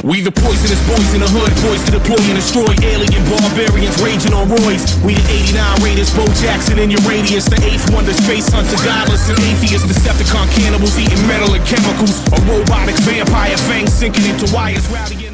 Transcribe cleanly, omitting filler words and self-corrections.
We the poisonous boys in the hood, boys to deploy and destroy alien barbarians raging on roids. We the 89 Raiders, Bo Jackson in your radius, the 8th wonder, space hunter, godless and atheist, Decepticon cannibals eating metal and chemicals, a robotic vampire, fangs sinking into wires, rowdy.